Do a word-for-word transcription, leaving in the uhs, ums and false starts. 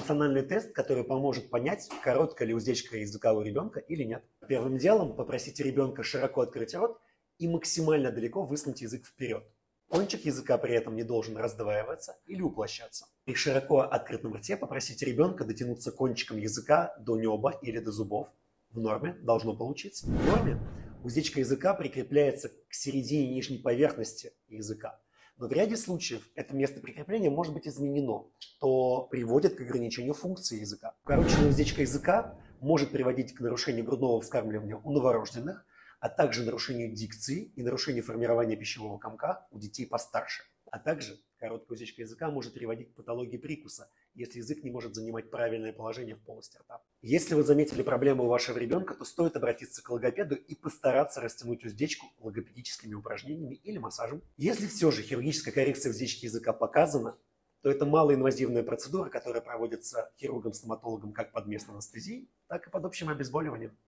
функциональный тест, который поможет понять, короткая ли уздечка языка у ребенка или нет. Первым делом попросите ребенка широко открыть рот и максимально далеко высунуть язык вперед. Кончик языка при этом не должен раздваиваться или уплощаться. При широко открытом рте попросите ребенка дотянуться кончиком языка до неба или до зубов. В норме должно получиться. В норме уздечка языка прикрепляется к середине нижней поверхности языка. Но в ряде случаев это место прикрепления может быть изменено, что приводит к ограничению функции языка. Укороченная уздечка языка может приводить к нарушению грудного вскармливания у новорожденных, а также нарушению дикции и нарушению формирования пищевого комка у детей постарше. А также короткая уздечка языка может приводить к патологии прикуса, если язык не может занимать правильное положение в полости рта. Если вы заметили проблему у вашего ребенка, то стоит обратиться к логопеду и постараться растянуть уздечку логопедическими упражнениями или массажем. Если все же хирургическая коррекция уздечки языка показана, то это малоинвазивная процедура, которая проводится хирургом-стоматологом как под местной анестезией, так и под общим обезболиванием.